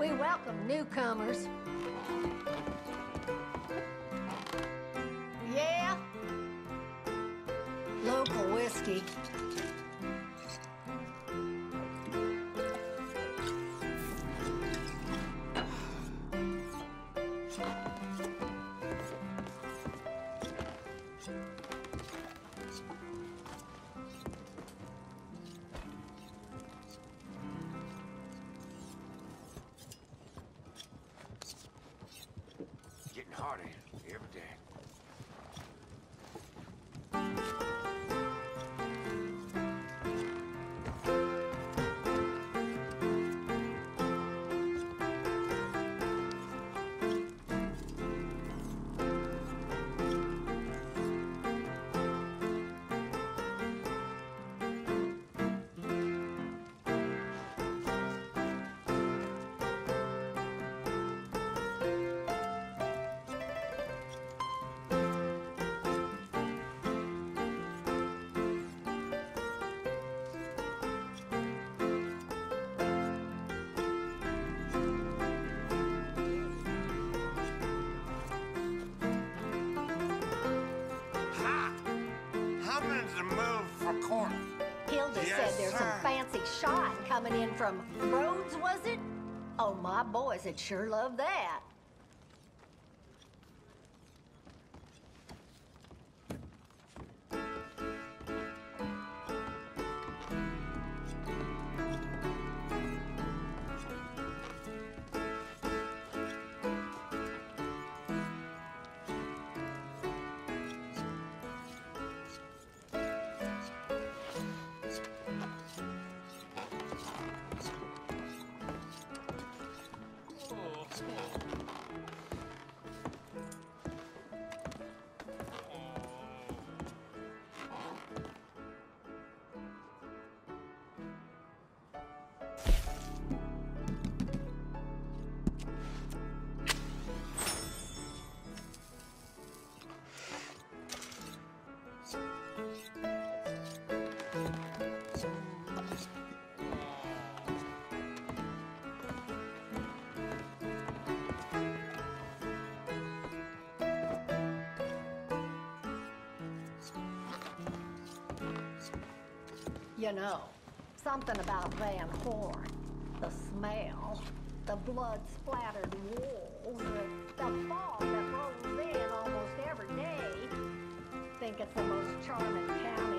We welcome newcomers. Yeah? Local whiskey. Getting harder every day. Hilda said there's some fancy shot coming in from Rhodes, was it? Oh, my boys would sure love that. You know, something about Van Horn. The smell, the blood-splattered walls, the fog that rolls in almost every day. Think it's the most charming town